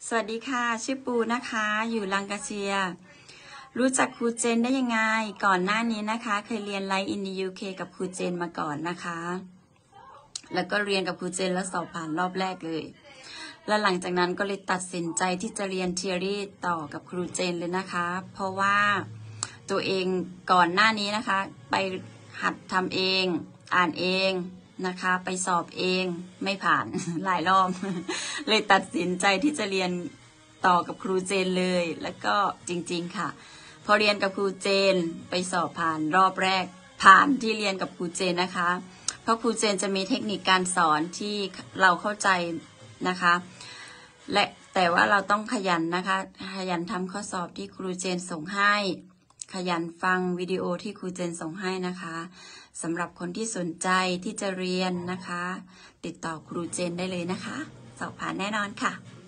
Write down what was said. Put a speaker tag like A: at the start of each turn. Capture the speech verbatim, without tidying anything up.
A: สวัสดีค่ะชื่อปูนะคะอยู่ลังกาเซียรู้จักครูเจนได้ยังไงก่อนหน้านี้นะคะเคยเรียนไลฟ์อินดียูเคกับครูเจนมาก่อนนะคะแล้วก็เรียนกับครูเจนแล้วสอบผ่านรอบแรกเลยแล้วหลังจากนั้นก็เลยตัดสินใจที่จะเรียนเทอรี่ต่อกับครูเจนเลยนะคะเพราะว่าตัวเองก่อนหน้านี้นะคะไปหัดทำเองอ่านเองนะคะไปสอบเองไม่ผ่านหลายรอบเลยตัดสินใจที่จะเรียนต่อกับครูเจนเลยแล้วก็จริงๆค่ะพอเรียนกับครูเจนไปสอบผ่านรอบแรกผ่านที่เรียนกับครูเจนนะคะเพราะครูเจนจะมีเทคนิคการสอนที่เราเข้าใจนะคะและแต่ว่าเราต้องขยันนะคะขยันทำข้อสอบที่ครูเจนส่งให้ขยันฟังวิดีโอที่ครูเจนส่งให้นะคะสำหรับคนที่สนใจที่จะเรียนนะคะติดต่อครูเจนได้เลยนะคะสอบผ่านแน่นอนค่ะ